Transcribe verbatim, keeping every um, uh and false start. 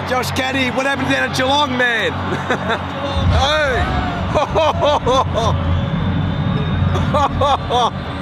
Josh Caddy, what happened down at Geelong, man? Hey!